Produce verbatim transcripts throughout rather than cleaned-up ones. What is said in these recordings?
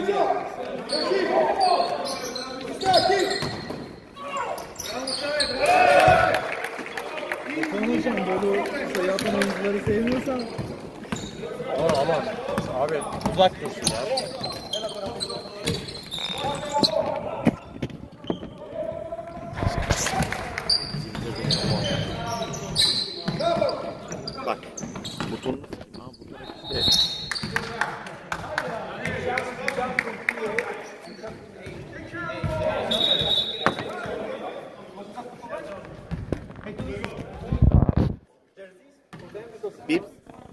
Konuşan böyle şey yapan oyuncuları sevmiyorsan. Aa, aman abi uzak dursun ya. Bak buton. Evet. Bir.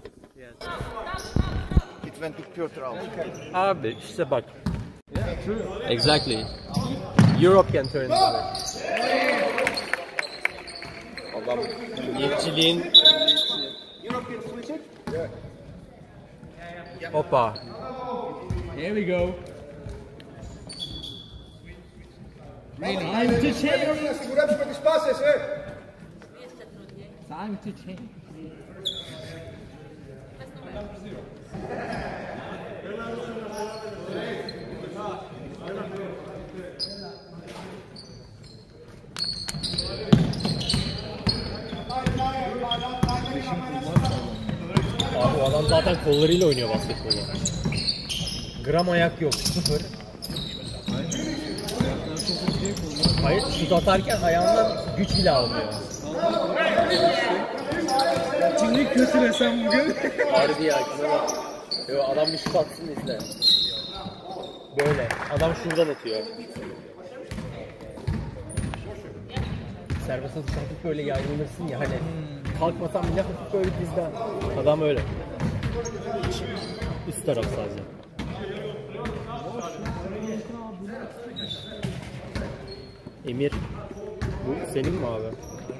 It went to Piotr out. Abi işte bak. Exactly. Europe can turn it over. Adam milliyetçiliğin Hoppa. Here we go. Time to change. Time to change. Abi o adam zaten kollarıyla oynuyor basketbolu. Gram ayak yok, sıfır. Hayır, şut atarken ayağından güç bile almıyor. Şimdi kötülesem bugün. Harbi ya, kime bak. Yo, adam bir şut atsın izle. Böyle, adam şuradan atıyor. Serbest atış hafif böyle yaylanırsın ya hani. Kalkmasan bile hafif böyle dizden. Adam öyle. Üst taraf sadece. Emir, bu senin mi abi?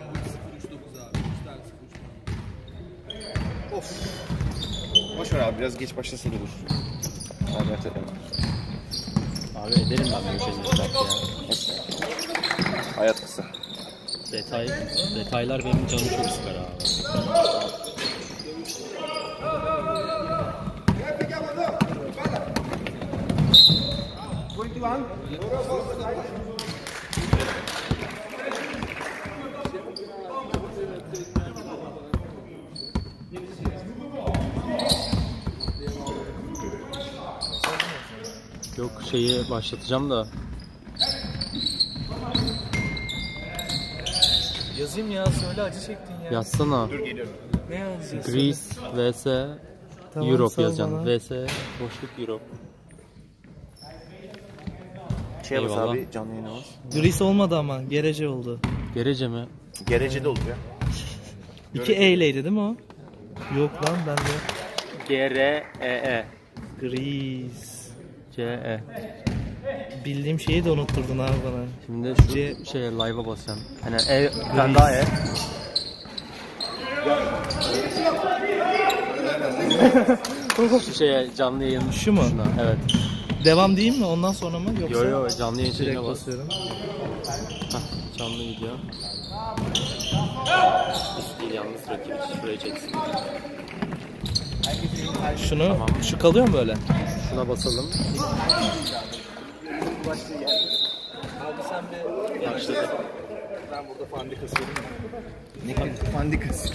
Of. Boş ver abi biraz geç başlasa da olur. Abi edelim. Abi ederim ben bu şeyleri ya. Hayat kısa. Detay, detaylar benim canımı çok sıkar abi. Yok şeyi başlatacağım da. Yazayım ya, söyle, acı çektin ya. Yazsana. Dur geliyorum. Ne yazacağız? Greece vs Tamam, Europe sal yazacaksın. bana. vs boşluk Europe. Şey bas Eyvallah. abi canlı yayına bas. Greece olmadı ama, Gerece oldu. Gerece mi? Gerece'de olur ya. İki E'leydi değil mi o? Yok lan, ben de. G R E E. Greece. C E. Bildiğim şeyi de unutturdun abi bana. Şimdi şu C- şeye live'a basacağım. Hani E, bir tane daha E. Şu şeye canlı yayın. Şu mu? Şuna, evet. Devam değil mi? Ondan sonra mı? Yoksa? Yo yo canlı yayın şeyine Direkt bas. basıyorum. Hah, canlı video. Üst değil yalnız rakip şuraya çeksin. Şunu, Tamam. şu kalıyor mu böyle? Şuna basalım. Abi sen bir... Başladı. Ben burada fandi kasıyorum. Ne fandi kas?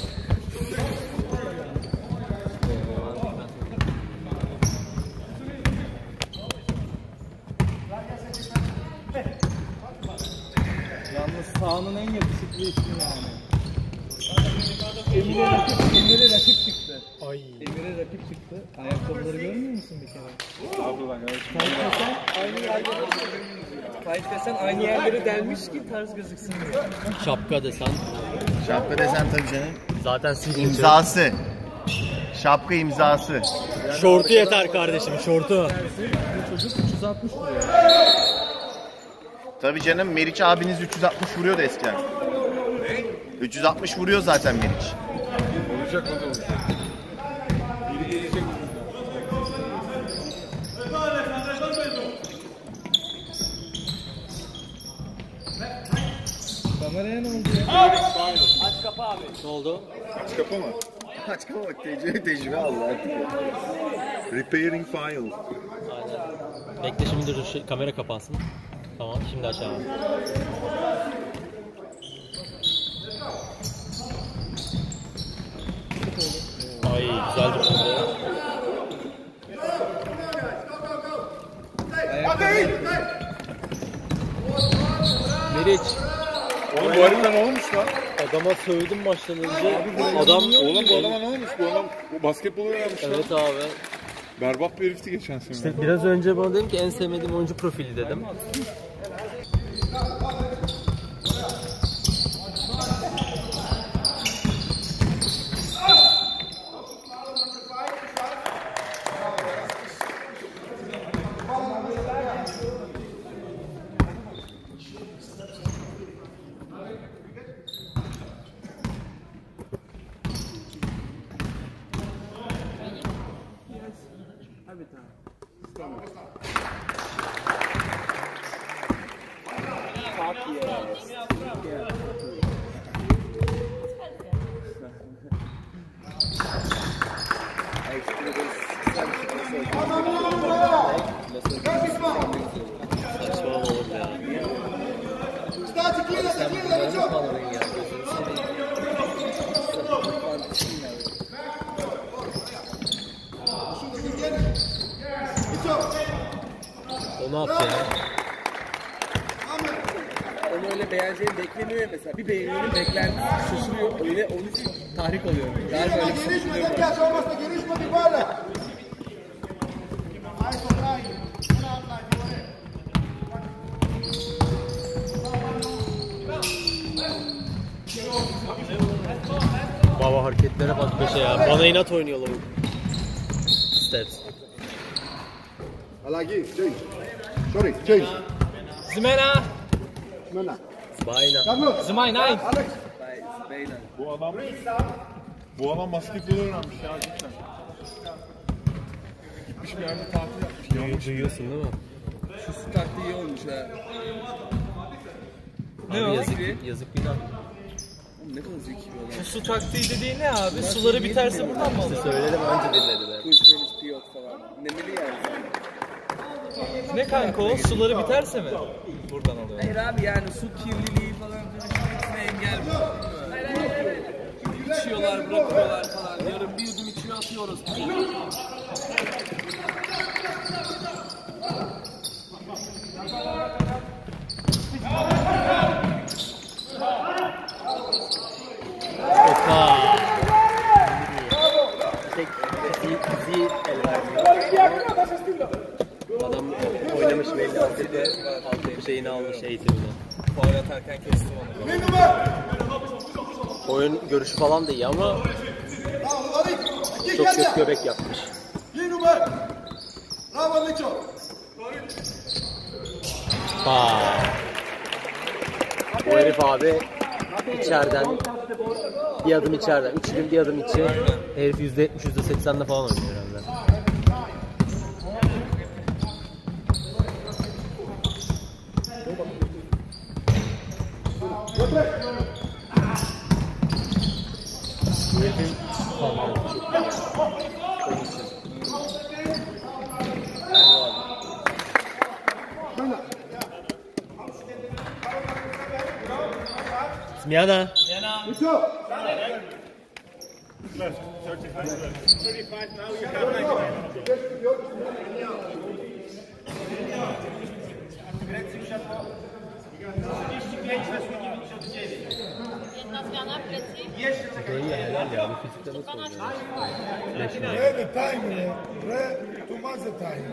Yalnız sahanın en yakışıklı ismi yani. Emir'e rakip, Emir'e rakip çıktı. Ay. Emir'e rakip çıktı. Ayakkabıları görmüyor musun bir kere? Abi ben evet. Kayıtlesen aynı yerleri Kayıtlesen aynı yerleri delmiş ki tarz gözüksün diye. Şapka desen. Şapka desen tabii canım. Zaten signature. İmzası. Şapka imzası. Şortu yeter kardeşim, şortu. Bu çocuk üç yüz altmış vuruyor. Tabii canım Meriç abiniz üç yüz altmış vuruyordu eskiden. üç yüz altmış vuruyor zaten Meriç. Olacak o da olacak. Biri gelecek. Kameraya ne oldu ya? Aç kapı abi. Ne oldu? Aç kapı mı? Aç kama bak tecrübe, tecrübe aldı artık ya. Repairing file. Aynen. Bekle şimdi dur, şey, kamera kapansın. Tamam şimdi aç abi. Ay güzel bir şey. Meriç. Oğlum bu harita ne olmuş lan? Adama sövdüm maçtan önce. Adam Oğlum bu adama ne olmuş? Bu adam bu basketbolu öğrenmiş lan. Evet abi. Berbat bir herifti geçen sene. İşte biraz önce bana dedim ki en sevmediğim oyuncu profili dedim. O ne yaptı ya? Onu öyle beğeneceğini beklemiyor ya mesela. Bir beğeniyorum, beklentisi şaşırıyor. Öyle onun için tahrik oluyor. Galiba öyle bir şey düşünüyorum. Baba hareketlere bak beşe ya. Bana inat oynuyorlar bu. Steps. Alagi, change. Sorry, change. Zimena! Mana? Bayna. Carlos. Zimay nine! Alex. Bu adam bu adam basketbolu öğrenmiş ya cidden. Gitmiş bir yerde tatil yapmış. Yanlış. Duyuyorsun değil mi? Şu su taktiği iyi olmuş ha. Ne Ne abi o? yazık, Gibi? yazık günah. Oğlum ne kadar zeki bir adam. Bu su taktiği dediğin ne abi? Suları biterse buradan mı alır? Söyledim önce dinlediler. Kuşmeniz piyot falan. Nemeli yani. Ne kanka o? Suları biterse mi? Buradan alıyor. Hayır abi yani su kirliliği falan hepsine engel bu. İçiyorlar, bırakıyorlar falan. Yarın bir yudum içiyor atıyoruz. Hoppa. Tek fiziği, fiziği el vermiyor. Adam oynamış belli altı şeyini almış eğitimini. Faul atarken kestim onu. Oyun görüşü falan da iyi ama çok kötü göbek yapmış. Ha. Bu herif abi içeriden bir adım içeriden, üç gün bir adım içi. Herif yüzde yetmiş, yüzde seksende falan oynuyor herhalde. Bu herifin falan çok iyi. Onun için. Zmiana. İyi helal ya, bu fizikte nasıl oynuyor? Read the time, read too much the time.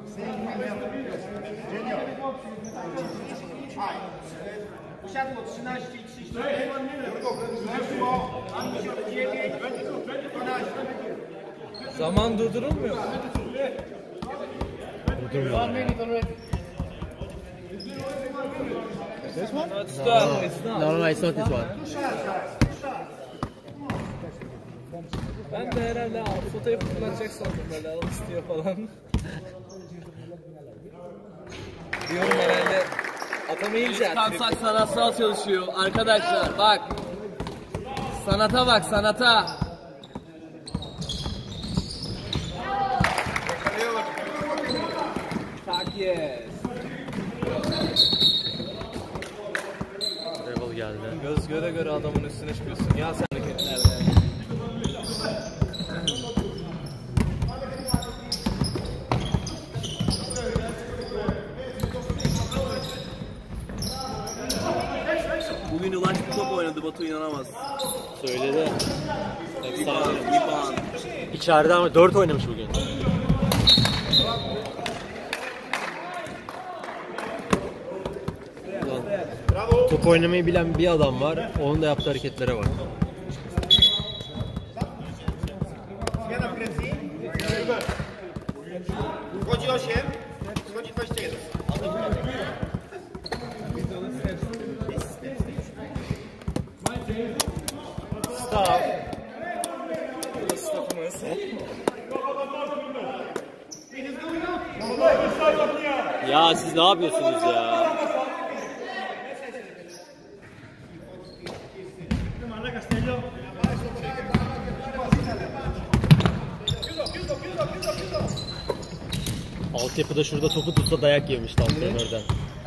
Zaman durdurulmuyor mu? This one? It's done. It's not. No, no, no, it's not this one. Ben de herhalde fotoğrafı kullanacak sandım böyle al istiyor falan. Diyorum herhalde atamayınca. Kansak sanatsal çalışıyor arkadaşlar bak. Sanata bak sanata. Takip. Rebel geldi. Göz göre göre adamın üstüne çıkıyorsun. Ya sen hareketlerden. Bugün Ulaş bir top oynadı, Batu inanamaz. Söyledi. Bir puan, bir puan. İçeride ama dört oynamış bugün. Top oynamayı bilen bir adam var. Onun da yaptığı hareketlere bak. Stop. Stop'umuz. Ya siz ne yapıyorsunuz ya? Altyapıda şurada topu tutsa dayak yemişti antrenörden.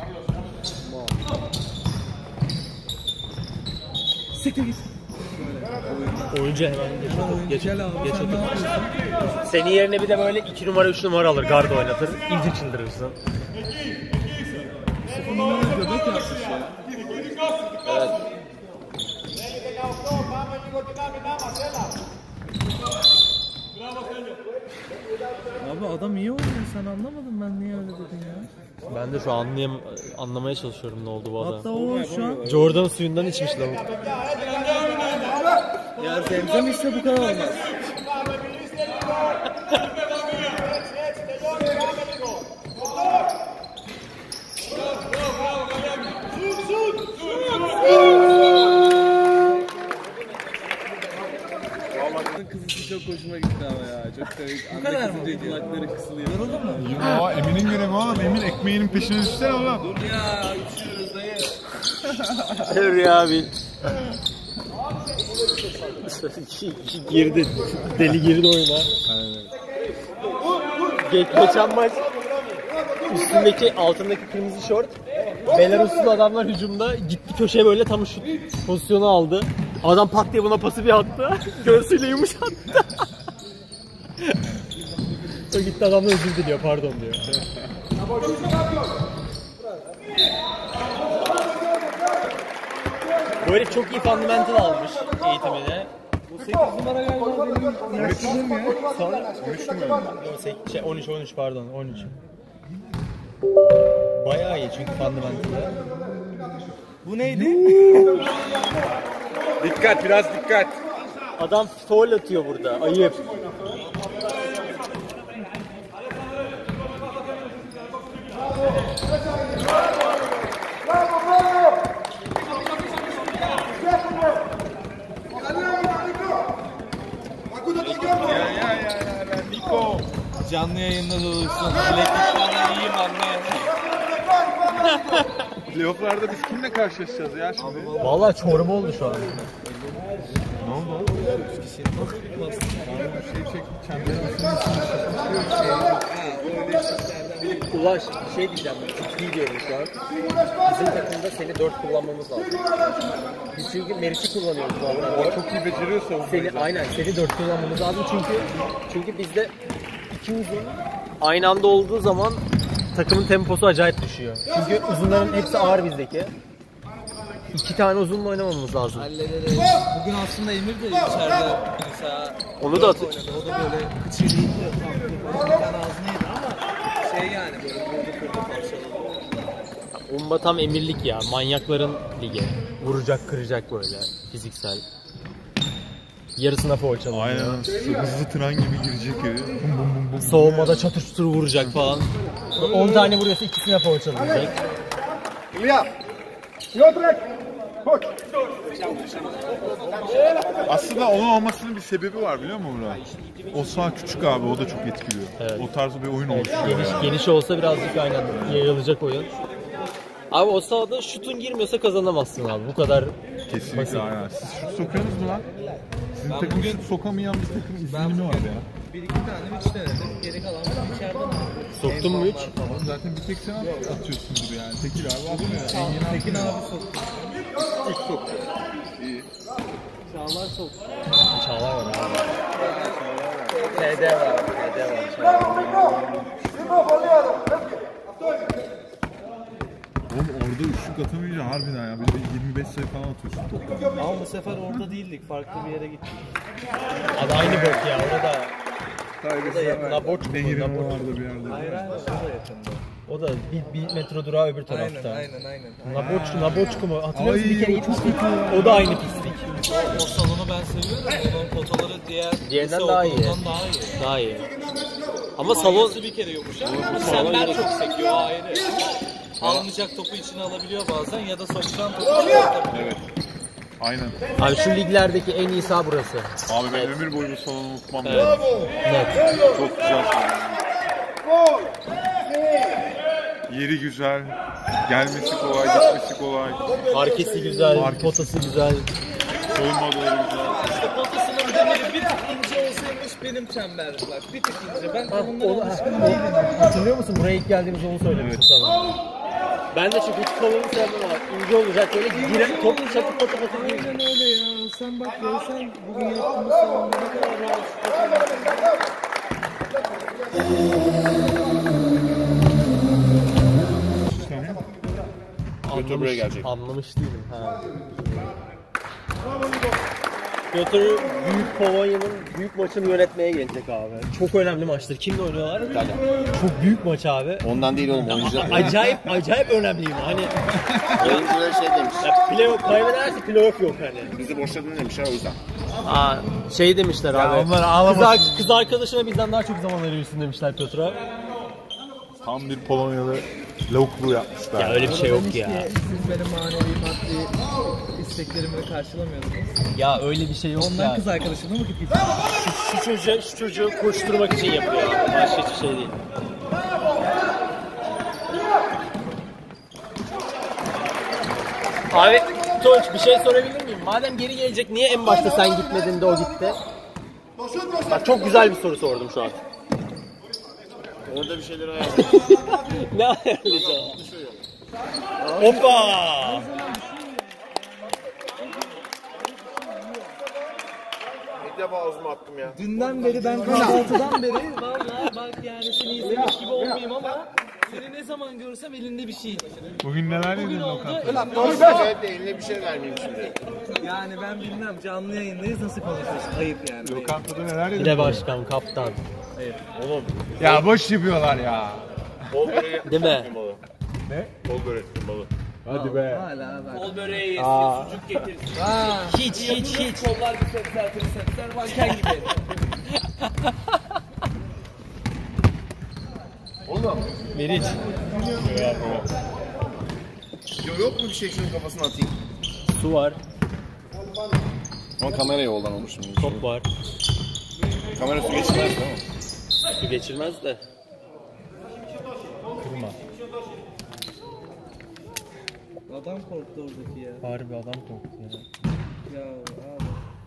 Siktir git. Oyuncu hemen geç otur, geç, geç otur. Senin yerine bir de böyle iki numara üç numara alır, guard oynatır. İyice çıldırırsın. Sıfır numara göbek yapmış ya. Evet. Abi adam iyi oynuyor, sen anlamadın, ben niye öyle dedin ya. Ben de şu an anlayam anlamaya çalışıyorum ne oldu bu adama. Hatta o şu an Jordan suyundan içmiş lavuk. ya zemzem ise bu kadar olmaz. Kızısı çok hoşuma gitti ama ya. Çok komik. Bu kadar mı? Kulakları kısılıyor. Yoruldun mu? Ya Emin'in görevi oğlum. Emin ekmeğinin peşine düşsene oğlum. Dur ya, içiyoruz dayı. Dur ya bir. Girdi. Deli girdi oyuna. Aynen. Ge- geçen maç üstündeki altındaki kırmızı şort Belaruslu adamlar hücumda gitti köşeye böyle tam şut pozisyonu aldı. Adam pat diye buna pası bir attı. Göğsüyle yumuşattı. O gitti adamla özür diliyor, pardon diyor. Böyle çok iyi fundamental almış eğitimine. Bu sekiz numara galiba benim yaşlılığım ya. Sonra şey, on üç on üç pardon on üç. Bayağı iyi çünkü fundamental'da. Bu neydi? Dikkat, biraz dikkat. Adam foul atıyor burada. Ayıp. Ya ya ya ya Niko. Canlı yayında dolursun. Bilekliklerden iyiyim anlayan. Playoff'larda biz kimle karşılaşacağız ya şimdi? Vallahi çorba oldu şu an. Ne oldu? Şey çek, çemberin Ulaş bir şey diyeceğim. Ciddi diyorum şu an. Bizim takımda seni dört kullanmamız lazım. Biz çünkü Meriç'i kullanıyoruz bu arada. O çok iyi beceriyorsa Seni, aynen seni dört kullanmamız lazım çünkü çünkü bizde iki uzun aynı anda olduğu zaman takımın temposu acayip düşüyor. Çünkü uzunların hepsi ağır bizdeki. İki tane uzunla oynamamız lazım. Hallederiz. Bugün aslında Emir de içeride mesela Onu da atı. oynadı. O da böyle kıçıyla itiyor. Bir tane ağzına yedi ama şey yani böyle vurdu kırdı parçaladı. Umba tam emirlik ya. Manyakların ligi. Vuracak, kıracak böyle fiziksel. Yarısına foul çalıyor. aynen hızlı tren gibi girecek ya. Soğumada çatır çutur vuracak falan. on tane vuruyorsa ikisine foul çalacak. Ilya, Piotrek, koş. Aslında onun olmasının bir sebebi var biliyor musun Murat? O sağ küçük abi, o da çok etkiliyor. Evet. O tarzı bir oyun oluşuyor. Geniş, geniş olsa birazcık aynen yayılacak oyun. Abi o sahada şutun girmiyorsa kazanamazsın abi. Bu kadar Kesinlikle basit. aynen. Siz şut sokuyorsunuz mu lan? Sizin Ben takım bugün- şut sokamayan bir takım Ben izlenimi var bugün ya. bir iki tane üç denedim. Geri kalan içeriden aldım. Soktun mu hiç? Oğlum zaten bir tek sen atıyorsundur yani. Tekil abi atmıyor. Engin Tekin atmıyor. abi soktu. İlk soktu. İyi. Çağlar soktu. Çağlar var abi. T D var. T D var. Oğlum orada üçlük atamayınca harbiden ya. Bir de yirmi beş sayı falan atıyorsun. Ama bu sefer orada değildik. Farklı bir yere gittik. Abi aynı bok ya. Orada Saygısına Laboç mu? Nehirin Laboç. oralarda bir yerde. Hayır hayır. Şurada yakında. O da bir, bir metro durağı öbür tarafta. Aynen aynen aynen. Laboç, Laboçku mu? Hatırlıyor musun? Ay, Bir kere o çok gitmiştik. kötü. O da aynı pislik. O, o salonu ben seviyorum. Onun potaları diğer Diğerinden lise daha iyi. okulundan daha iyi. Daha iyi. Ama salon... Salon bir kere yokuş ama senler çok sekiyor o ayrı. Almayacak topu içine alabiliyor bazen ya da sokacağın topu atabiliyor. Evet. Aynen. Abi şu liglerdeki en iyi saha burası. Abi ben ömür boyu bu salonu unutmam. Evet. Net. Çok güzel. Yeri güzel. Gelmesi kolay, gitmesi kolay. Parkesi güzel, Parkesi. potası güzel. Soyunma odaları güzel. İşte potasının demiri bir tık ince olsaymış benim çemberdi bak. Bir tık ince. Ben Ha, bundan o- alışkın o- değilim. Hatırlıyor musun? Buraya ilk geldiğimizde onu söylemiştim sana. Ben de çünkü hiç salonu sevmem abi. İnce olacak böyle gire, top çatı patı patı değil. Aynen öyle ya. Sen bak görsen bugün yaptığımız salonda ne kadar rahat. Götür buraya gelecek. Anlamış değilim. Ha. Piotr büyük Polonya'nın büyük maçını yönetmeye gelecek abi. Çok önemli maçtır. Kimle oynuyorlar? Çok büyük maç abi. Ondan değil oğlum oyuncular. Acayip acayip önemliyim. Hani Oyuncular şey demiş. ya playoff kaybederse playoff yok hani. Bizi boşladın demişler o yüzden. Aa, şey demişler abi. onlar Kız, ağlamasın. ar- kız arkadaşına bizden daha çok zaman veriyorsun demişler Piotr'a. Tam bir Polonyalı lavukluğu yapmışlar. Ya öyle bir şey yok ya. Siz benim manevi maddi isteklerimi karşılamıyordunuz. Ya öyle bir şey yok Ondan ya. kız arkadaşımla mı gittik? Şu çocuğu, şu çocuğu koşturmak için yapıyor abi. Başka hiçbir şey değil. Abi Tunç bir şey sorabilir miyim? Madem geri gelecek niye en başta sen gitmedin de o gitti? Bak çok güzel bir soru sordum şu an. Orada bir şeyler ayarladım. Ne ayarlayacağım? Hoppa! İlk defa ağzıma attım ya. Dünden beri ben kahvaltıdan beri vallahi bak yani seni izlemiş gibi olmayayım ama seni ne zaman görsem elinde bir şey. Bugün neler yedin oldu. lokantada? Evet de eline bir şey vermeyeyim şimdi. Yani ben bilmem canlı yayındayız nasıl konuşuyorsun? Ayıp yani. Lokantada neler yedin? Yine başkan, kaptan. Ya boş yapıyorlar ya. Bol böreği Değil mi? balı. Ne? Bol börek balı. Hadi be. Hala bak. Bol böreği yesin, sucuk getirsin. Ha. Hiç hiç hiç. Kollar bir sepser, trisepsler, manken gibi. Meriç. Yok, yok mu bir şey şunun kafasına atayım? Su var. Ama kameraya yoldan olmuş şimdi. Top var. Kamera su geçmez değil mi? Su geçirmez de. Kırma. Adam korktu oradaki ya. Harbi adam korktu ya. Ya abi.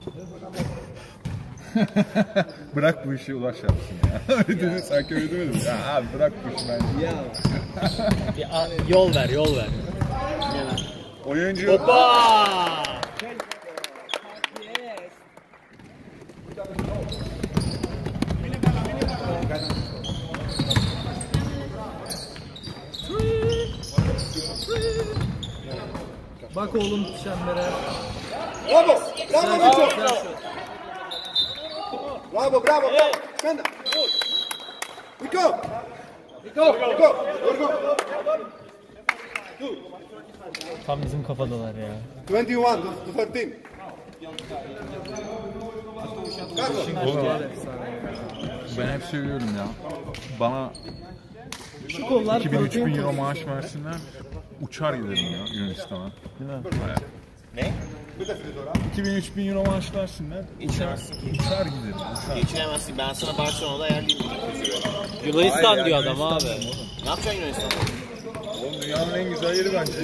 Bırak bu işi Ulaş yapsın ya. Öyle dedin sanki öyle demedin. Ya abi bırak bu işi ben. Ya. Bir a- yol ver, yol ver. Oyuncu. Hoppa! Bak oğlum çembere. Bravo! Bravo, Micho! Bravo, bravo, bravo! Stand up! Nico! Nico! Nico! Gorgo! Tam bizim kafadalar ya. twenty-one to thirteen. Carlos! Ben hep söylüyorum ya. Bana Şu kollar iki bin üç bin protein euro maaş versinler. Uçar giderim ya Yunanistan'a. Değil mi? Ne? iki bin üç bin euro maaş versinler. İçemezsin ki. Uçar giderim. Uçar. İçemezsin. Ben sana Barcelona'da ayarlayayım. Yunanistan Hayır ya, diyor adam Yunanistan abi. Ne yapacaksın Yunanistan'da? Oğlum dünyanın en güzel yeri bence.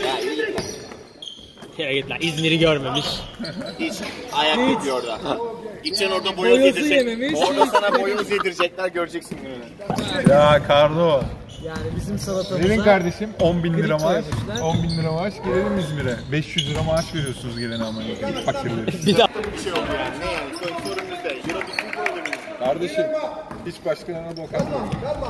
Ya git lan İzmir'i görmemiş. Hiç. Ayak yapıyor orada. Gideceksin orada boyoz Boyozu yedirecek. yememiş. Orada sana boyoz yedirecekler, göreceksin gününü. Ya Kardo. Yani bizim salatamıza... Verin kardeşim on bin lira Klik maaş. koymuşlar. on bin lira maaş gelelim İzmir'e. beş yüz lira maaş veriyorsunuz gelene ama. Git fakirleri. Bir şey oldu yani. Ne yani? Sorun, sorun bizde. Euro bizim problemimiz. Kardeşim hiç başkalarına bok atmayın.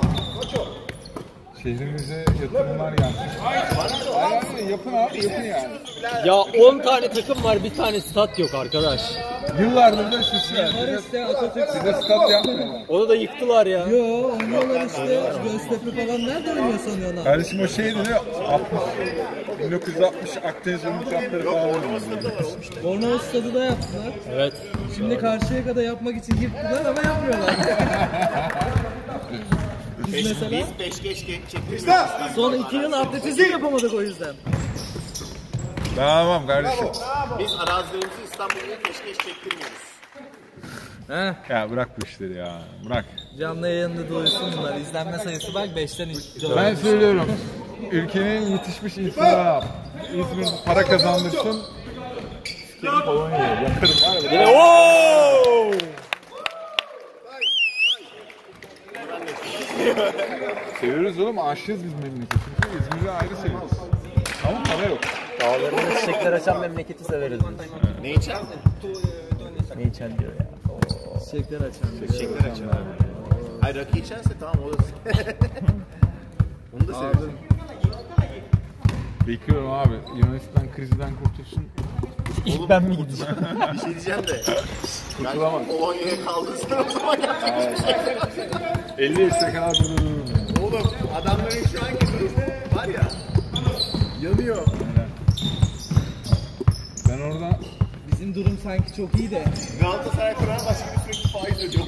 Şehrimize yatırımlar gelsin. Aynen yapın abi yapın yani. Ya on tane takım var, bir tane stat yok arkadaş. Yıllardır da şişler. Var işte Atatürk. Size stat yapmıyorlar. Onu da yıktılar ya. Yo oynuyorlar işte. Göztepe falan nerede oynuyor sanıyorlar? Kardeşim o şeydi ne? altmış. bin dokuz yüz altmış Akdeniz Olimpiyatları falan oynuyor. Bornova stadı da yaptılar. Evet. Şimdi Karşıyaka'da yapmak için yıktılar ama yapmıyorlar. Biz mesela Biz beş geç çektik. son iki yıl atletizm yapamadık o yüzden. Tamam kardeşim. Biz arazilerimizi İstanbul'da keşke çektirmiyoruz. Heh. Ya bırak bu işleri ya. Bırak. Canlı yayında duysun bunlar. İzlenme sayısı bak beşten üç. Ben söylüyorum. Ülkenin yetişmiş insanı İzmir para kazandırsın. Sikerim Polonya'ya. Yakarım var ya. Oo! Seviyoruz oğlum. Aşığız biz memleketi. Çünkü İzmir'i ayrı seviyoruz. Ama para yok. Dağlarında çiçekler açan memleketi severiz biz. Ne içen? Ne içen diyor ya. Çiçekler açan. Çiçekler açın abi. Hayır rakı içerse tamam o da. Onu da seviyorum. Bekliyorum abi. Yunanistan krizden kurtulsun. İlk ben mi gideceğim? Bir şey diyeceğim de. Kurtulamaz. Ben Polonya'ya kaldırsın o zaman yapacak hiçbir şey yok. elli yaşına kadar burada dururum. Oğlum adamların şu anki durumu var ya. Yanıyor. Ben orada Bizim durum sanki çok iyi de. Galatasaray Kur'an başka bir sürekli faiz ödüyor.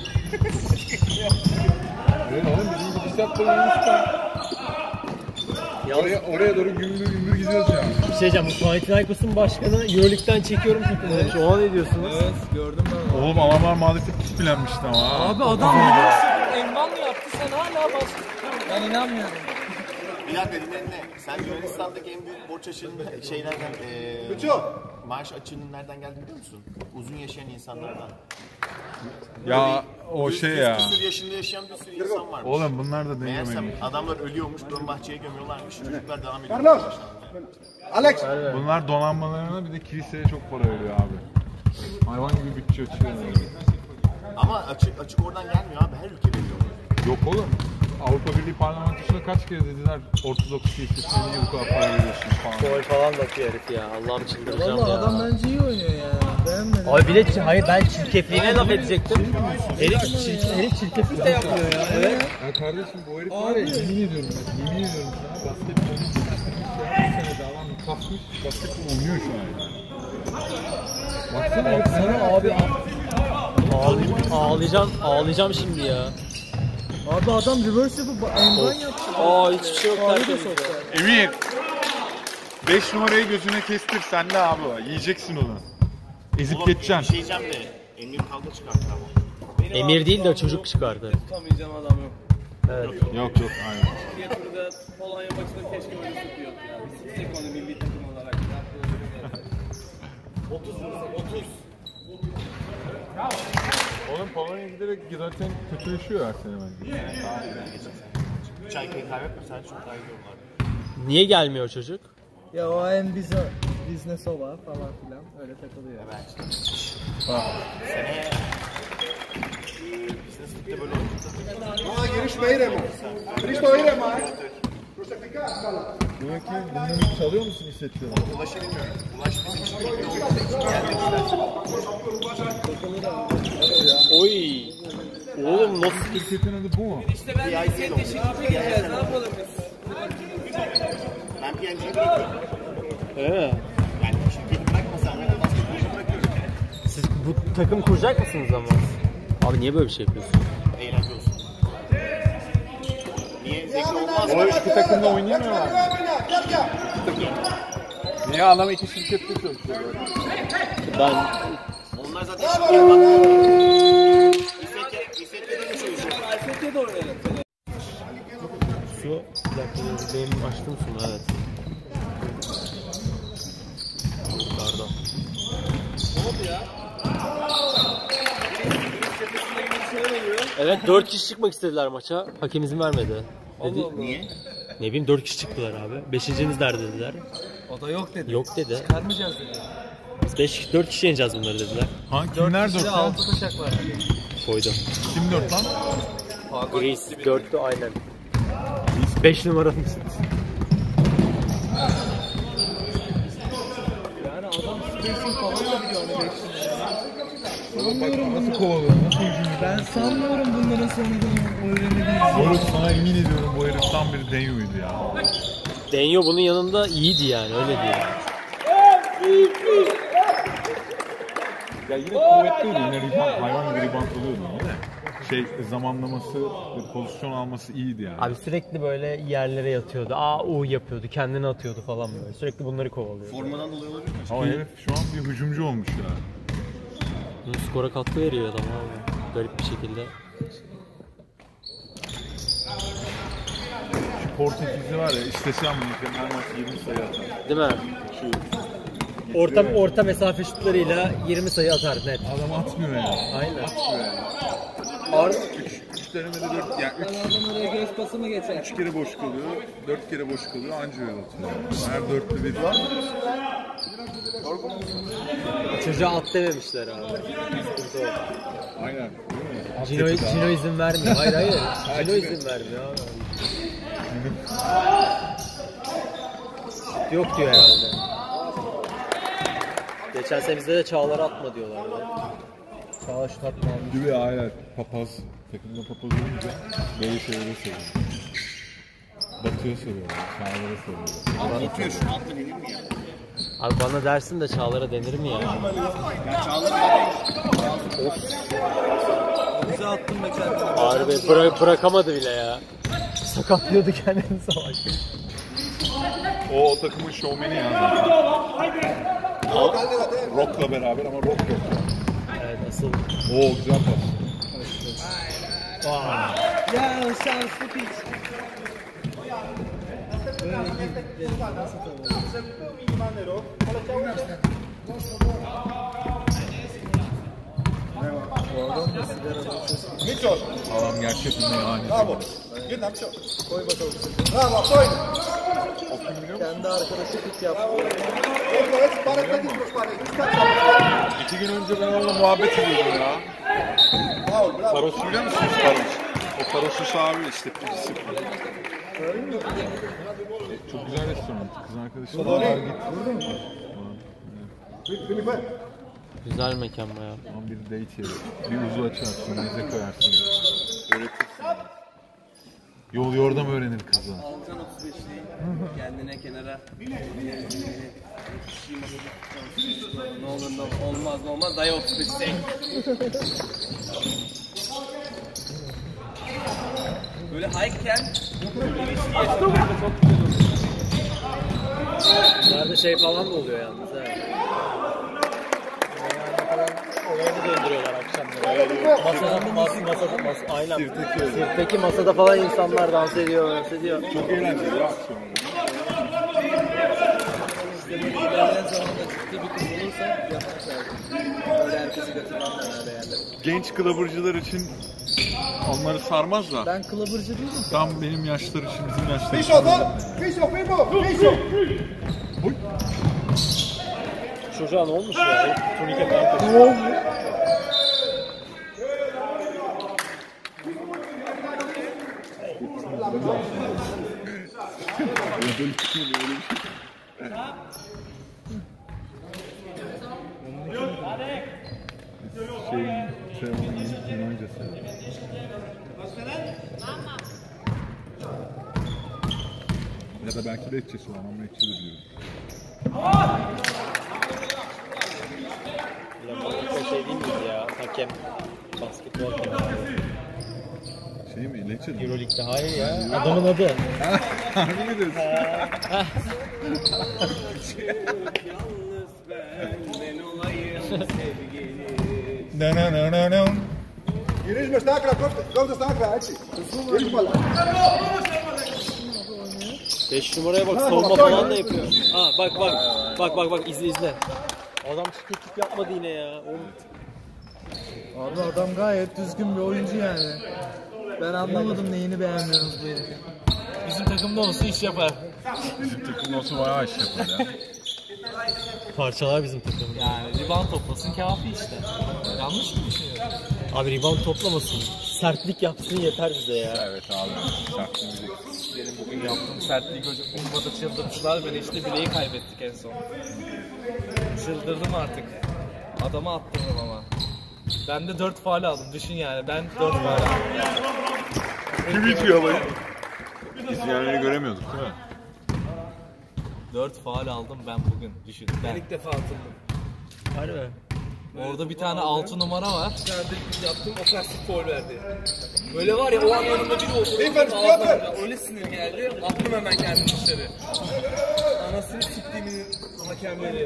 evet oğlum bizim gidişat da Yunanistan. Oraya, oraya doğru gümbür gümbür gidiyoruz ya. Bir şey diyeceğim, bu Panathinaikos'un başkanı Euroleague'den çekiyorum takımı demiş. Ona ne diyorsunuz? Evet gördüm ben. Oğlum adamlar maalesef pis planmıştı ama ha. Abi adam envan mı yaptı sen hala bas. Ben inanmıyorum. Bir dakika dinle dinle. Sen Yunanistan'daki en büyük borç açığının şeylerden, eee maaş açığının nereden geldiğini biliyor musun? Uzun yaşayan insanlardan. Ya o Yüz- şey yüz ya. küsür yaşında yaşayan bir sürü insan varmış. Oğlum bunlar da Meğersem dengememiş. adamlar ölüyormuş, ön bahçeye gömüyorlarmış, çocuklar devam ediyor. Carlos. Alex. Bunlar donanmalarına bir de kiliseye çok para veriyor abi. Hayvan gibi bütçe açıyor. Ama açık açık oradan gelmiyor abi, her ülke veriyor. Yok oğlum. Avrupa Birliği parlamentosuna kaç kere dediler Ortodoks kilisesine niye bu kadar para veriyorsunuz falan. Gol falan bakıyor herif ya. Allah'ım çıldıracağım Valla ya. adam bence iyi oynuyor ya. Beğenmedim. Abi bile çi- hayır ben çirkefliğine laf edecektim. Herif, çirke, herif çirkeflik de yapmıyor ya. Evet. Ya kardeşim bu herif var ya yemin ediyorum bak yemin ediyorum sana basketbolun bir senede adam kasmış basketbol oynuyor şu an. Baksana Baksana abi. Ağlay- ağlayacağım, ağlayacağım şimdi ya. Abi adam reverse yapıp envan yaptı. Aa hiçbir şey yok. Abi de tertemiz. soktu. Emir. beş numarayı gözüne kestir sen de abi o. Yiyeceksin onu. Ezip Oğlum bir geçeceksin. şey diyeceğim de, Emir kavga çıkarttı ama. Emir değil de çocuk çıkardı. Tutamayacağım adam yok. Evet. Yok yok aynen. Bir turda Polonya maçında keşke öyle tutuyor. Biz gitsek onu milli takım olarak. otuz otuz. Oğlum Polonya'ya giderek zaten kötüleşiyor her sene bence. Üç ay kaybetmesen çok daha iyi olurlar. Niye gelmiyor çocuk? Ya o hem bize bizne sova falan filan öyle takılıyor. Seneye Business League'de böyle olacak. No, giriş Meyrema. Giriş Meyrema. Diyor ki bunları çalıyor musun hissettiriyor? Ulaş'ı bilmiyorum. Ulaş bizim için bir oldu. Geldi Oy. Oğlum nasıl? Şirketin adı bu mu? İşte ben de senin teşekkür edeceğiz. Ne yapalım biz? Ben P N G'yi bırakıyorum. Evet. Yani şirketi bırakmasam ben de basketbolu bırakıyorum. Siz bu takım kuracak mısınız ama? Abi niye böyle bir şey yapıyorsun? Eğlence olsun. Niye zevkli olmaz O mı? iki takımda oynayamıyorlar. Niye adam iki şirkette çalışıyor? Ben Onlar zaten şirket bakıyor. İstek'e, İstek'e de çalışıyor. Alfet'e de oynayalım. su, bir dakika benim açtım şunu evet. Pardon. Ne oldu ya? Evet dört kişi çıkmak istediler maça. Hakem izin vermedi. Dedi, Niye? ne bileyim dört kişi çıktılar abi. Beşinciniz nerede dediler. O da yok dedi. Yok dedi. Çıkarmayacağız dedi. Biz beş, dört kişi yeneceğiz bunları dediler. Hangi kimler dört İşte lan? altı taşak var. Koydum. Kim dört lan? Grease dörttü aynen. Beş numara mısınız? Yani adam spacing falan da biliyor hani beş Bak nasıl kovalıyor, nasıl hücum. Ben sanmıyorum bunların sonradan öğrenildiğini. Moruk sana yemin ediyorum bu herif tam bir Denyo'ydu ya. Denyo bunun yanında iyiydi yani öyle diyeyim. Ya yine kuvvetliydi, yine rebound, hayvan gibi rebound oluyordu yine de. Şey zamanlaması, pozisyon alması iyiydi yani. Abi sürekli böyle yerlere yatıyordu. Aa u yapıyordu, kendini atıyordu falan böyle. Sürekli bunları kovalıyordu. Formadan dolayı olabilir mi? Ama herif şu an bir hücumcu olmuş ya. Bunun skora katkı veriyor adam abi. Garip bir şekilde. Şu Portekizli var ya, istesem bunu her maç yirmi sayı atar. Değil mi? Şu Orta orta mesafe şutlarıyla yirmi sayı atar net. adam atmıyor yani. Aynen. Atmıyor yani. Ar Üç, üç denemede dört, yani üç, Adam oraya göz pası mı geçer? üç kere boş kalıyor, dört kere boş kalıyor, anca öyle atıyor. Her dörtte bir var. çocuğa at dememişler abi. Sıkıntı o. Aynen. Cino, Cino izin vermiyor. Hayır hayır. Cino izin vermiyor abi. Yok diyor herhalde. Geçen sene bizde de Çağlar'a atma diyorlardı. Çağlar şut atma almış. Gibi aynen. Papaz. Takımda papaz olunca böyle şeyleri seviyor. Batı'ya seviyorlar, Çağlar'a seviyorlar. Abi atıyor şu altı denir mi ya? Abi bana dersin de Çağlar'a denir mi ya? Ya Çağlar zaten Bize attım be kendine. Harbi bıra- bırakamadı bile ya. Sakatlıyordu kendini savaş. O, o takımın şovmeni ya zaten. Rock'la beraber ama rock yok. Evet asıl. Oo güzel pas. Ya şanslı piç. Böyle girdikleri nasıl Adam gerçekten yani. Bravo. Git Namço. Koy bakalım. Bravo, koy. kendi arkadaşı pik yaptı. İki gün önce ben onunla muhabbet ediyordum ya. Bravo, bravo. Faros'u biliyor musunuz Faros? O Faros'un sahibi işte. Birisi. Çok güzel restoran. Kız arkadaşım var gitti. Güzel mekan bayağı. Tam bir date yeri. Bir uzu açarsın, meze koyarsın. Öğretirsin. Yol yordam öğrenir kızı. Alcan otuz beşli kendine kenara ne olur ne olmaz ne olmaz dayı otuz beşli böyle highken ilişki yaşamak da çok güzel oluyor. Nerede şey falan da oluyor yalnız ha. Olayını döndürüyorlar akşamları. Masada, mas, masada, mas, aynen. Sirteki öyle. Sirteki masada falan insanlar dans ediyor, dans ediyor. Çok eğlenceli ya akşam. İlerleyen zamanda ciddi bir kız olursa yapmak lazım. Öyle herkesi götürmem ben öyle yerlere. Genç kılavurcular için onları sarmaz da. Ben kılavurcu değilim. Tam benim yaşlar için, bizim yaşlar için. Piso, don. Piso, Pipo. Piso. Çocuğa ne olmuş ya? Turnike falan koşuyor. Ne olmuş? Şeyin, Trevor'un Yunancası. Ya da belki de etçesi olan ama etçi de diyorum. O şey değil miydi ya? Hakem. Basketbol hakemi. Şey mi? Lecce mi? Euroleague'de hayır ya. Adamın adı. Harbi mi diyorsun? No no no no no. Γυρίζουμε στα άκρα, κόψτε στα άκρα, έτσι. Γυρίζουμε όλα. beş numaraya bak savunma falan da yapıyor. Ha bak bak. Bak bak bak izle izle. Adam çıkıp yapmadı yine ya. Oğlum. Abi adam gayet düzgün bir oyuncu yani. Ben anlamadım neyini beğenmiyorsunuz bu herifin. Bizim takımda olsa iş yapar. Bizim takım olsa bayağı iş yapar ya. Parçalar bizim takımı. Yani rebound toplasın kafi işte. Yanlış mı düşünüyorum? Abi rebound toplamasın. Sertlik yapsın yeter bize ya. Evet abi. Sertliğimizi. Benim bugün yaptığım sertliği gözüm ummada çıldırttılar beni, işte bileği kaybettik en son. Çıldırdım artık. Adama attırdım ama. Ben de dört faul aldım, düşün yani, ben dört faul aldım. Kim itiyor olayı? İzleyenleri göremiyorduk değil mi? dört faul aldım ben bugün, düşün. Ben ilk defa atıldım. Harbi. Orada bir tane altı numara var. Bir tane dribling yaptım, o plastik foul verdi. Böyle var ya, o an yanımda biri oturdu. Ağzına öyle sinir geldi. Attım hemen kendimi dışarı. Anasını siktiğimin hakemleri.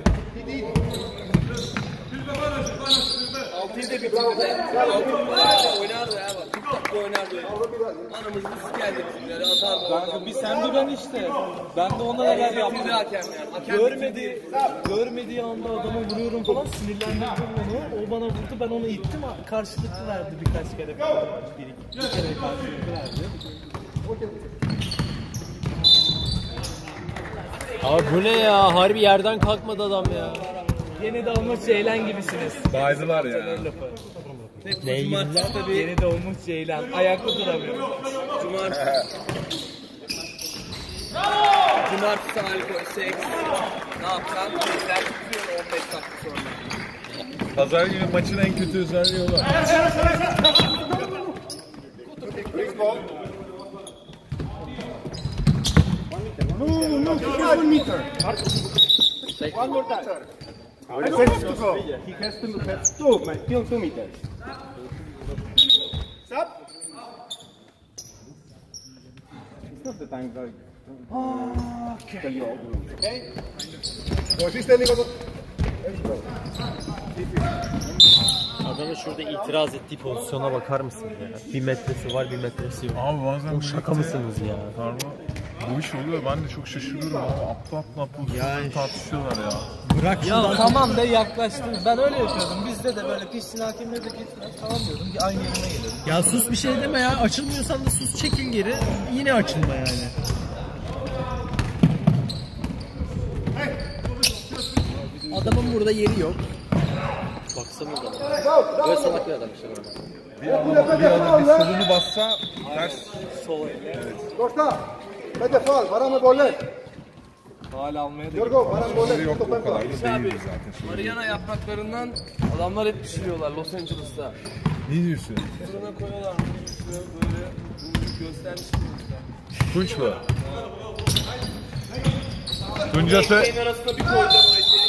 altıyı da bitirdi. altı numara oynardı ya bak. Tüm takla oynardı. Anamızı sikerdi bizimleri, atardı. Kanka bir sen bir ben işte. Ben de ona neler yaptım. Bitirdi hakem yani. Hakem görmedi. Görmediği anda adama vuruyorum falan, sinirlendirdim onu. O bana vurdu, ben onu ittim. Karşılıklı verdi birkaç kere. Bir, iki, bir kere karşılıklı verdi. Abi bu ne ya? Harbi yerden kalkmadı adam ya. Yeni doğmuş ceylan gibisiniz. Baydılar ya. Ne gibiler? Tabii. Yeni doğmuş ceylan. Ayakta duramıyor. Cumartesi. Cumartesi alkol, seks. Ne yapsan? Bizler tutuyor on beş dakika sonra. Pazar günü maçın en kötü özelliği o var. No, no, one meter. One more time. I said to go. He has to have two, my still two meters. Stop. It's not the time, guys. Okay. Okay. Go, she's standing on the... Let's go. Adamın şurada itiraz ettiği pozisyona bakar mısın ya? Bir metresi var, bir metresi yok. Abi bazen O şaka mısınız ya? Harbi bu iş oluyor, ben de çok şaşırıyorum abi. Aptal aptal aptal yani tartışıyorlar ya. Bırak Ya tamam be, yaklaştınız. Ben öyle yapıyordum. Bizde de böyle pişsin, hakemleri de gitmez. Tamam diyordum ki aynı yerine gelelim. Ya sus, bir şey deme ya. Açılmıyorsan da sus, çekil geri. Yine açılma yani. Adamın burada yeri yok. Baksana adamı. Böyle salak bir adam işte burada. Bir adam bir, adam bir solunu bassa ters. Sol elle. Costa, vete foul, parame boller. Faal almaya da Yorgo, parame boller. Yok o kadar da değildi zaten. Mariana yapraklarından adamlar hep pişiriyorlar Los Angeles'ta. Ne diyorsun? Fırına koyuyorlar. Böyle göstermiştim işte. Tunç mu? Tuncat'ı Ekmeğin arasına bir koyacaksın o eti.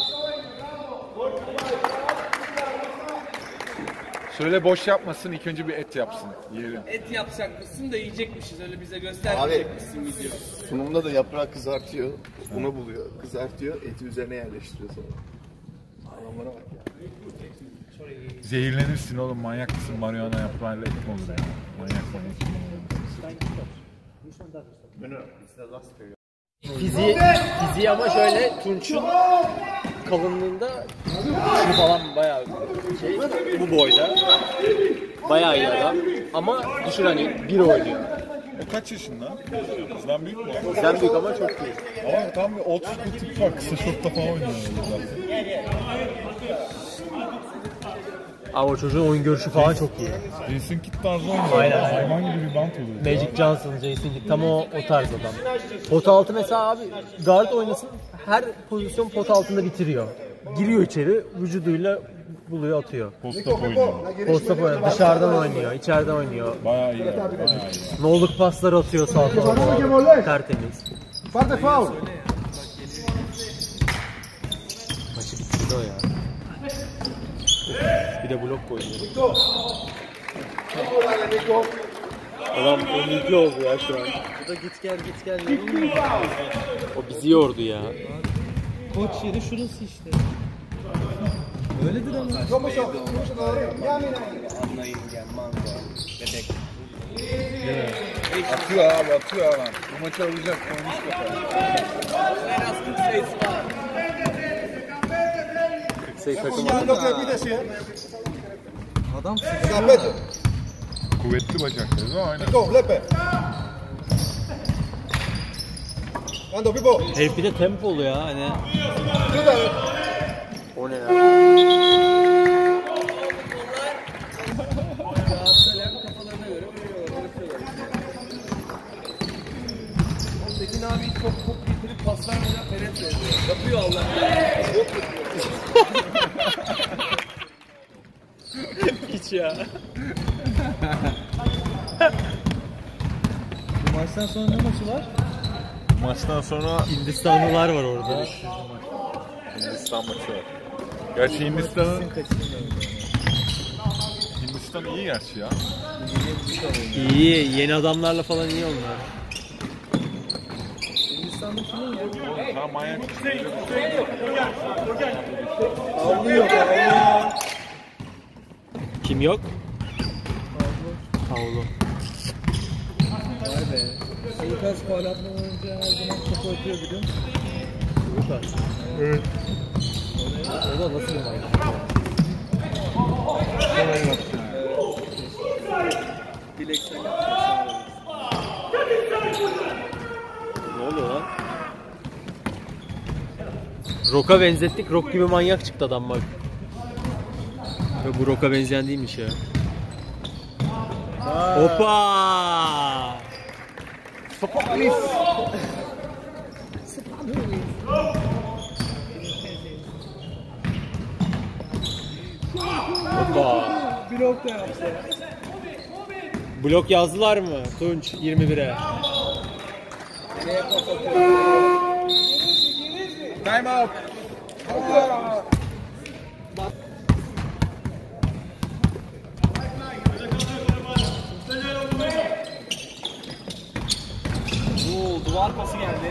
şöyle boş yapmasın, ilk önce bir et yapsın. Yiyelim. Et yapacakmışsın da yiyecekmişiz, öyle bize göstermeyecekmişsin video. Sunumda da yaprağı kızartıyor, una buluyor, kızartıyor, eti üzerine yerleştiriyor sonra. Adamlara bak ya. Zehirlenirsin oğlum, manyak mısın? Marihuana yaprağıyla et mi olur ya? Manyak manyak. Fiziği, fiziği ama şöyle Tunç'un kalınlığında şu falan bayağı şey, bu boyda. Bayağı iyi adam. Ama düşün hani bir oynuyor. O kaç yaşında? Bizden büyük mü? Sen büyük ama çok iyi. Ama tam bir old school tip var. Kısa şortta falan oynuyor zaten. Ama o çocuğun oyun görüşü falan çok iyi. Jason Kidd tarzı oynuyor. Aynen. Hayvan gibi bir bant oluyor. Magic Johnson, Jason Kidd tam o, o tarz adam. Pot altı mesela abi, guard oynasın, her pozisyon pot altında bitiriyor. Giriyor içeri, vücuduyla buluyor, atıyor. Posta oynuyor. Posta oynuyor, dışarıdan oynuyor, içeriden oynuyor. Bayağı iyi yani. Bayağı iyi. Nolluk pasları atıyor sağa sola. Tertemiz. Parte foul. Maçı bitirdi o ya. Bir de blok koydu. Adam M V P oldu ya şu an. Bu da git gel git gel. O bizi yordu ya. Koç yeri şurası işte. Öyledir ama. Anlayın gel mango. Bebek. Atıyor abi, atıyor adam. Bu maçı alacak. Oymuş bakalım. En az kırk sayısı var. kırk sayı takım var. Adam Lepe. Kuvvetli bacakları da aynen. Go, lepe. Ando, Pipo. Herif bir de tempolu ya hani. O ne ya? Galatasaray'ın kafalarına göre vuruyorlar, bırakıyorlar. Tekin abi hiç top top getirip pas vermeden Peret veriyor. Yapıyor Allah. Yok yapıyor. Hiç ya. Bu maçtan sonra ne maçı var? Maçtan sonra Hindistanlılar var orada. Hindistan maçı var. Gerçi Hindistan'ın Hindistan iyi gerçi ya. İyi, yeni adamlarla falan iyi onlar. Hindistan'da kimin ya? Ha manyak. Ağlıyor, ağlıyor. Kim yok? Havlu. Vay be. Lucas faal atmadan önce her zaman topu atıyor biliyor musun? Lucas. Evet. O da nasıl bir maç? Bilekten yapacağız. Ne oluyor lan? Rock'a benzettik, Rock gibi manyak çıktı adam bak. Ve bu Rock'a benzeyen değilmiş ya. Hoppa! Hoppa! Blok da yapsa. Blok yazdılar mı? Tunç yirmi bire. Neye pas atıyor? Time out. Oo, duvar pası geldi.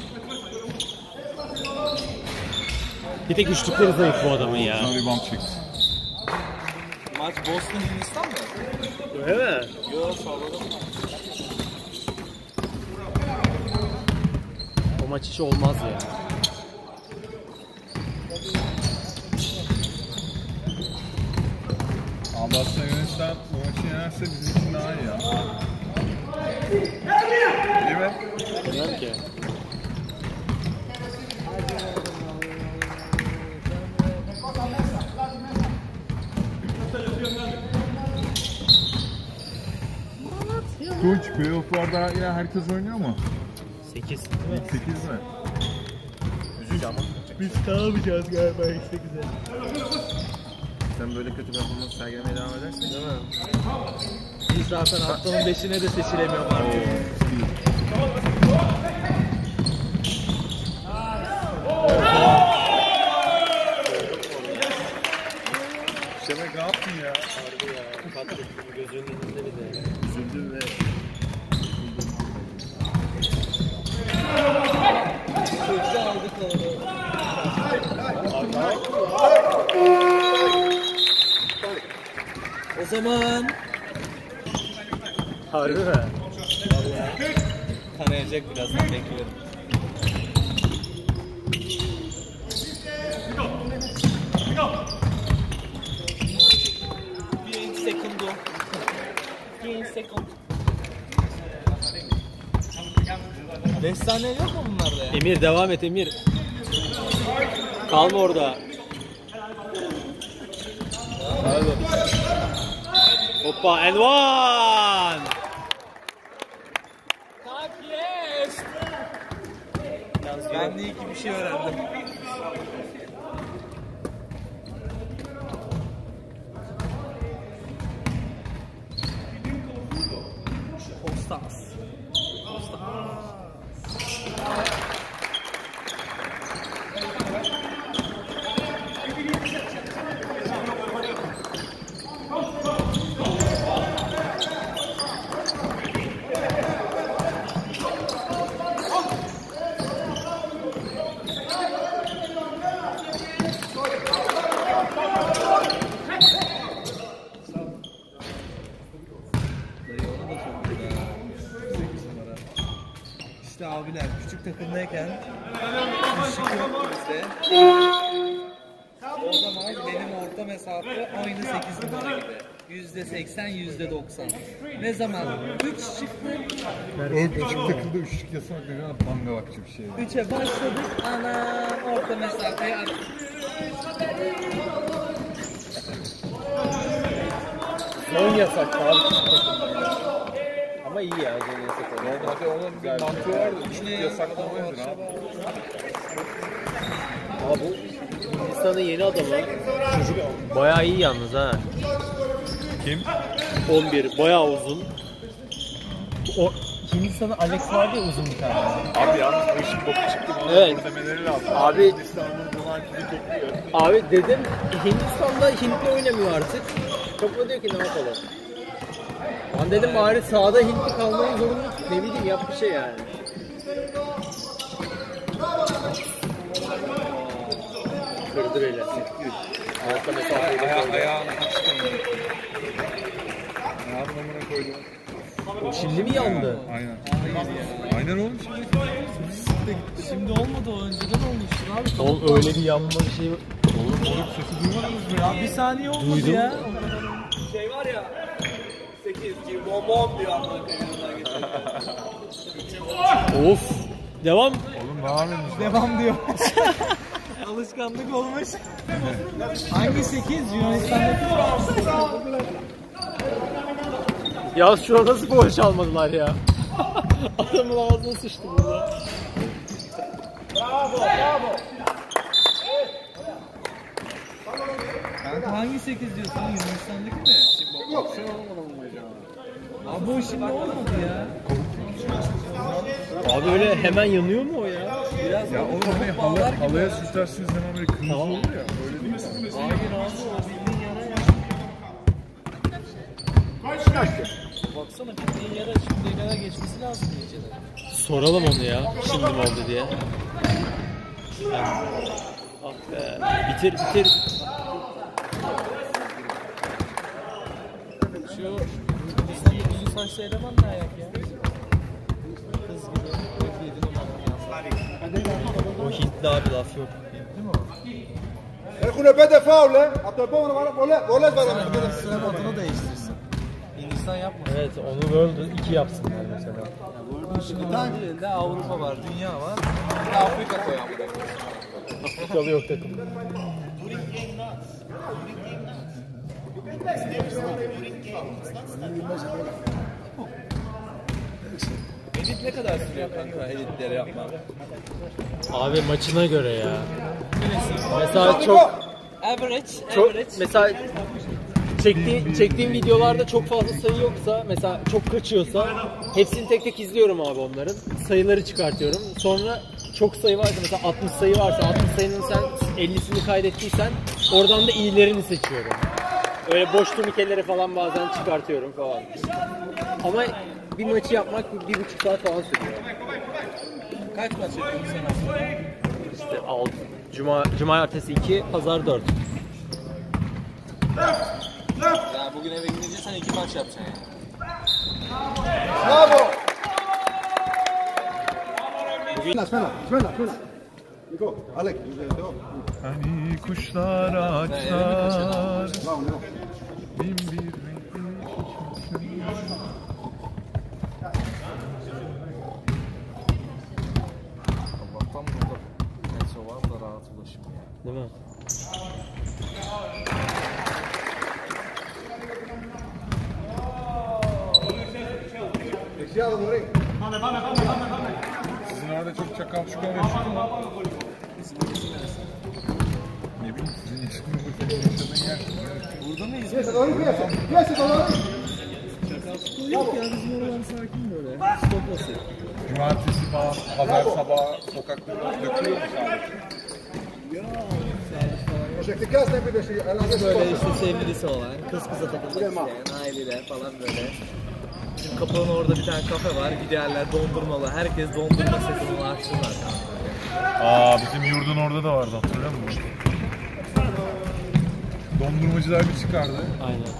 Bir tek üçlükleri zayıf bu adamın ya. Sonra rebound çekti. Maç Boston Hindistan mı? Öyle mi? Yok, salladım. O maç hiç olmaz ya. Ama aslında Yunanistan bu maçı yenerse bizim için daha iyi ya. Değil mi? Bilmiyorum ki. Tunç playoff'larda yine herkes oynuyor mu? sekiz. sekiz mi? Biz kalamayacağız galiba işte güzel. Sen böyle kötü performans sergilemeye devam edersin değil mi? Biz zaten haftanın beşine de seçilemiyor artık. Şemek ne yaptın ya? Harbi ya. Patlık gözünün önünde bir de. Üzüldüm ve Çocuğu aldık onu. O zaman Harbi mi? kanayacak birazdan bekliyorum. Bir sekundo. Bir sekund. Beş saniye yok mu bunlarda ya? Emir devam et Emir. Kalma orada. Hoppa and one. Ben de iyi ki bir şey öğrendim. Kostas. İşte abiler küçük takımdayken küçük yok bizde. O zaman benim orta mesafe aynı sekiz numara gibi. yüzde seksen, yüzde doksan. Ne zaman üç çıktı, O küçük takıldı üçlük yasamak ne kadar bangalakçı bir şey. üçe başladık, ana orta mesafeye attık. Son yasak abi. Ama iyi ya gene yasak oldu. Normalde onun bir mantığı vardı. Üçlük yasaklamayadır abi. Ama bu Hindistan'ın yeni adamı. Çocuk bayağı iyi yalnız ha. Kim? on bir bayağı uzun. O Hindistan'ın Alex vardı ya uzun bir tane. Abi yalnız bu işin boku çıktı. Bana Evet. evet. Demeleri lazım. Abi Hindistan'ın bu hantini topluyor. abi dedim Hindistan'da Hintli oynamıyor artık. Topla diyor ki ne yapalım. Ben dedim bari sahada Hintli kalmanın zorunlu ne bileyim yap bir şey yani. Kırdı beyler. Altta mesafeyi de Aya, koydu. ayağını açtım. Ayağını namına koydum. Şimdi mi yandı? Aynen. Aynen oğlum şimdi. Şimdi olmadı, o önceden olmuştu abi. Oğlum öyle bir yanma bir şey. Oğlum oğlum sesi duymadınız mı ya? Ya bir saniye olmadı Duydum. ya. Şey var ya, sekiz G bom bom diyor amına koyayım. Of. Devam. Oğlum devam edin. Devam diyor. Alışkanlık olmuş. Hangi sekiz? Yunanistan'daki Ya şuna nasıl gol çalmadılar ya? Adamın ağzına sıçtı burada. Kanka hangi sekiz diyorsun? Yunanistan'daki mi? Şimdi baksana abi bu şimdi olmadı ya. Abi öyle hemen yanıyor mu o ya? Biraz Ya oğlum hani halı, halıya sürtersiniz hemen böyle kırmızı Tamam. olur ya. Öyle değil mi? Hayır abi o bildiğin yara ya. Baksana bildiğin yara şimdi yara geçmesi lazım geceden. Soralım onu ya. Şimdi mi oldu diye. Ah be. Bitir bitir. Şu Hindistan'da uzun saçlı eleman ne ayak ya? Kız gibi. Yedin O Hintli abi laf yok. Έχουν πέντε φάουλ, ε. Από το επόμενο βολές βολές βάλαμε. ama sıra adını değiştirsin. Hindistan yapma. Evet onu World iki yapsınlar mesela. Burada değil de Avrupa var, dünya var. Bir de Afrika koy amına. Afrikalı yok takım. Edit ne kadar sürüyor kanka editleri yapmak? Abi maçına göre ya. Mesela çok Average, çok average. mesela çektiğim çektiğim videolarda çok fazla sayı yoksa mesela çok kaçıyorsa hepsini tek tek izliyorum abi onların. Sayıları çıkartıyorum. Sonra çok sayı varsa mesela altmış sayı varsa altmış sayının sen ellisini kaydettiysen oradan da iyilerini seçiyorum. Öyle boş turnikeleri falan bazen çıkartıyorum falan. Ama bir maçı yapmak bir, bir buçuk saat falan sürüyor. Kaç maç yapıyorsun sen aslında? İşte altı. Cuma, cumartesi iki, pazar dört. Ya bugün eve gidince sen iki maç yapacaksın yani. Bravo. Smena, smena, smena, smena. Niko, Alek, devam. Hani kuşlar ağaçlar. Bravo, devam. Bin bir renkli. Allah'tan burada neyse var da rahat ulaşım ya. Değil mi? Dexia do ring. Sizin orada çok çakal çukal yaşıyor mu? Ne bileyim sizin yaşadığınız burada yaşadığın yer. Burada mıyız? Yes, dolor, yes. Yes, dolor. Yok ya bizim oralar sakin böyle. Stop basıyor. Cumartesi falan pazar sabahı sokaklarda dökülüyor mu sadece? Προσεκτικά στην επίθεση, αλλά δεν Böyle işte sevgilisi olan, kız kıza takılmak isteyen aileler falan böyle. Bizim kapının orada bir tane kafe var. Giderler dondurmalı. Herkes dondurma sezonunu açtılar. Aa bizim yurdun orada da vardı hatırlıyor musun? Dondurmacılar bir çıkardı. Aynen.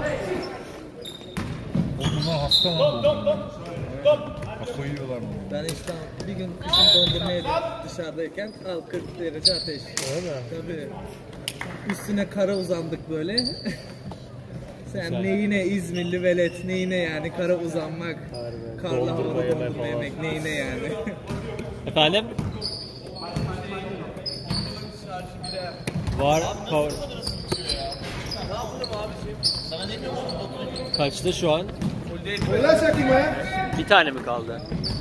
Bunlar hasta lan dondurma. Kafayı yiyorlar mı? Ben işte bir gün kışın dondurma yedim dışarıdayken al kırk derece ateş. Öyle mi? Tabii. Üstüne kara uzandık böyle. Sen Güzel. neyine İzmirli velet, neyine yani kara uzanmak, Harbi. karla Dondurma havada yeme dondurma falan. yemek, neyine yani. Efendim? Var. Power. Kaçta şu an? Bir tane mi kaldı?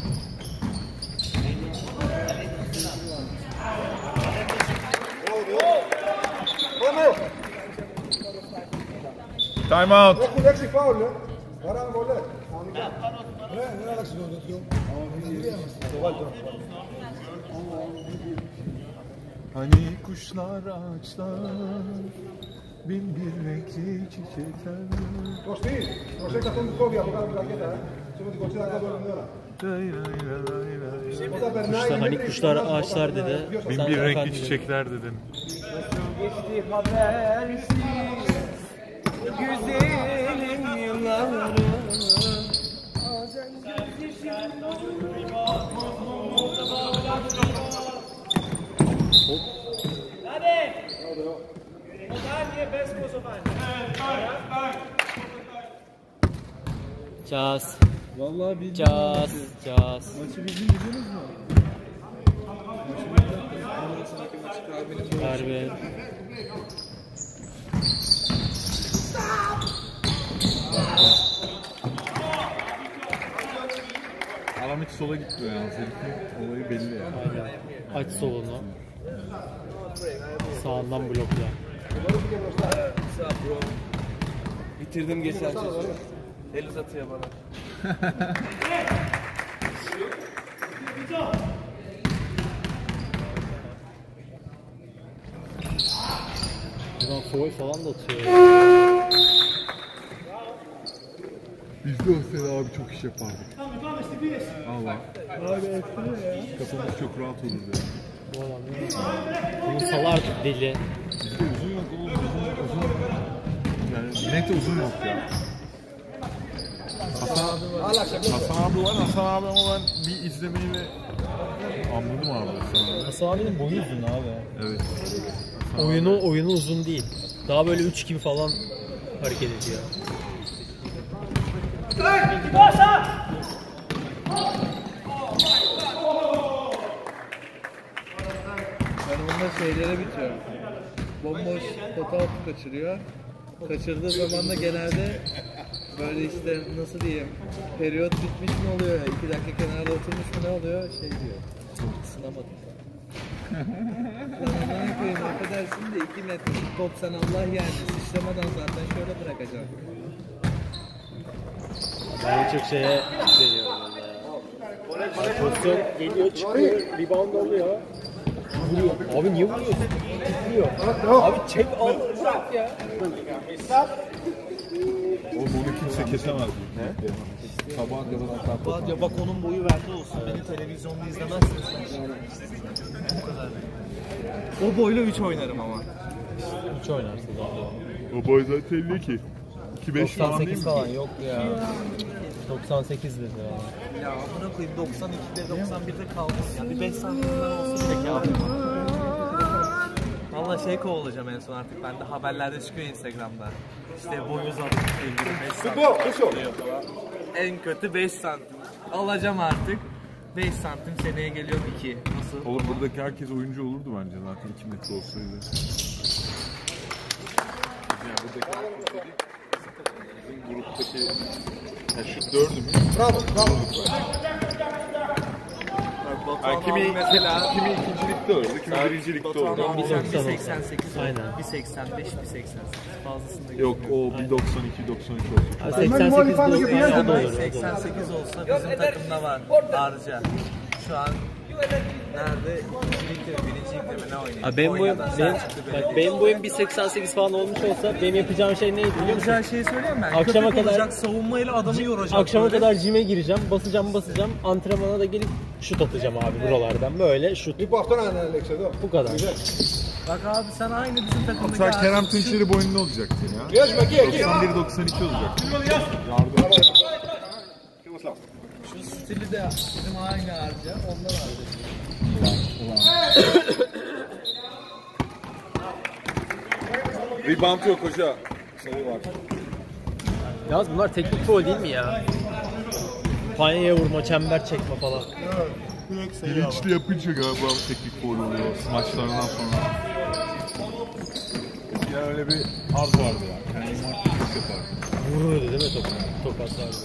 Time out. Hani kuşlar ağaçlar, bin bir renkli çiçekler. Kuşlar, hani kuşlar ağaçlar dedi. Bin Sen bir renkli efendim çiçekler dedim. Geçti habersiz güzelim yılları. Cas. Vallahi bir Cas. Cas. maçı bizim bildiniz mi? Sonrasındaki maçı kalbinin boyu. Harbi. Adam hiç sola gitmiyor yani. Herifin olayı belli yani. Aç solunu. Sağından blokla. Sağ bro. Bitirdim geçen sezonu. El uzatıyor bana. Buradan foul falan da atıyor. Biz de olsaydı abi çok iş yapardık. Allah. Kafamız çok rahat olurdu yani. Bu adam ne? Bunu salardık deli. Bizde uzun yok oğlum. Uzun, uzun. Yani net uzun yok ya. Hasan, Hasan abi var. Hasan abi ama ben bir izlemeyle anladım abi Hasan abi. Hasan abinin boyu uzun abi. Evet. Oyunu oyunu uzun değil. Daha böyle üç gibi falan hareket ediyor. Ben bunda şeylere bitiyorum. Bomboş pota atıp kaçırıyor. Kaçırdığı zaman da genelde böyle işte nasıl diyeyim, periyot bitmiş mi oluyor, iki dakika kenarda oturmuş mu ne oluyor, şey diyor, ısınamadım. Lan Allah'ın koyayım, affedersin de iki metrelik top sen Allah yani, sıçramadan zaten şöyle bırakacağım. Ben çok şeye deniyorum valla ya. Pozisyon geliyor çıkıyor, rebound oluyor. Vuruyor. Abi niye vuruyorsun? Vuruyor. Abi çek al bırak ya. Oğlum onu kimse kesemez. Ne? Sabah kadar atar. Ya bak onun boyu verdi olsun. Beni televizyonda izlemezsiniz. Bu kadar. O boyla üç oynarım ama. üç oynarsın daha. O boy zaten elli iki. iki beş falan değil mi? doksan sekiz falan yok ya. doksan sekiz dedi ya. Ya amına koyayım doksan ikide doksan birde kalmış ya. Bir beş santimden olsun peki abi. Valla şey kovalayacağım en son artık, bende haberlerde çıkıyor Instagram'da. İşte boy uzatmış ilgili beş santim diyor falan. En kötü beş santim. Alacağım artık. beş santim seneye geliyor iki. Nasıl? Oğlum buradaki herkes oyuncu olurdu bence zaten iki metre olsaydı. Yani buradaki herkes bizim gruptaki yani şu dördümüz. Bravo, bravo. Yani kimi, mesela, kimi ikincilikte olurdu, kimi birincilikte olurdu. Bir doksan bir seksen sekiz oldu. Aynen. Bir seksen beş, bir seksen sekiz. Fazlasını da Yok görmüyorum. o bir doksan iki doksan üç olsun. Abi seksen sekiz doksan da olur. seksen sekiz olsa bizim takımda var. Harca. Şu an nerede? İkincilikte mi, birincilikte mi ne oynuyor? Abi benim boyum, benim, bak benim boyum bir seksen sekiz falan olmuş olsa benim yapacağım şey neydi biliyor musun? Güzel şey söyleyeyim ben. Akşama Köpek kadar- olacak, savunmayla adamı yoracak. Akşama böyle. kadar cime gireceğim, basacağım basacağım, antrenmana da gelip şut atacağım abi buralardan böyle şut. Bu kadar. Bak abi sen aynı bizim takımdaki Sen abi. Kerem Tunçeri boyunda olacaktın ya. doksan bir doksan iki olacaktın. Yardım. Şu stili de bizim aynı harca. Ondan harca. Rebound yok hoca. Sayı var. Yalnız bunlar teknik foul değil mi ya? Panyaya vurma, çember çekme falan. Bilinçli yapınca galiba teknik foul oluyor maçlarından sonra. Ya öyle bir haz vardı ya. Kendini marketing yapardı. Vururdu değil mi top, tokatlardı.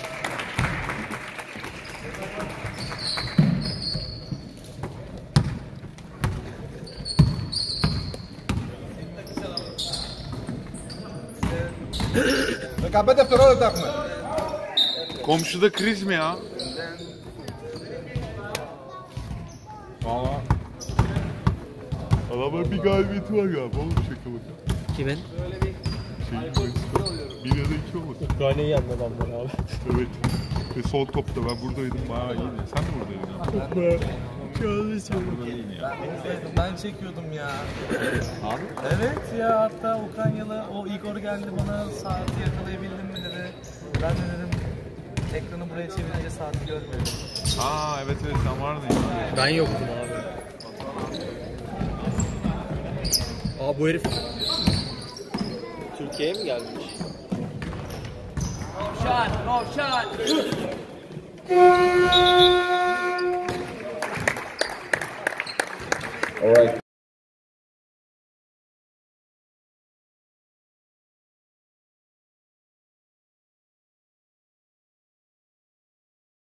Acabei de furar o Ahmed. Komşuda kriz mi ya? Valla. Adamın bir galibiyeti var galiba oğlum şaka bakın. Kimin? Şey, bir ya da iki olmasın. Ukrayna'yı yendi adamlar abi. Evet. Ve son topta ben buradaydım bayağı iyiydi. Sen de buradaydın. Burada değil ya. Ben çekiyordum ya. Abi? Evet ya, hatta Ukraynalı o Igor geldi bana, saati yakalayabildim mi dedi. Ben de dedim ekranı buraya çevirince saati görmedim. Aa evet evet sen vardın ya. Ben yoktum abi. Aa bu herif Türkiye'ye mi gelmiş? Shot, no shot. Alright.